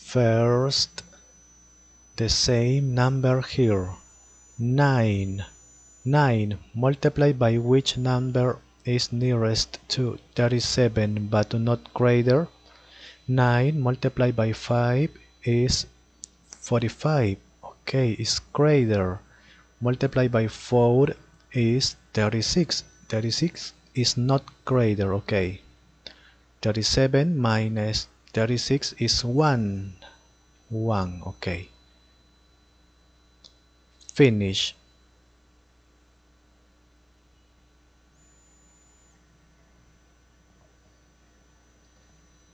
First, the same number here. 9. 9 multiplied by which number is nearest to 37 but not greater? 9 multiplied by 5 is 45. Okay, it's greater. Multiplied by 4 is 36. 36 is not greater. Okay. 37 minus 36 is 1. 1. Okay. Finish.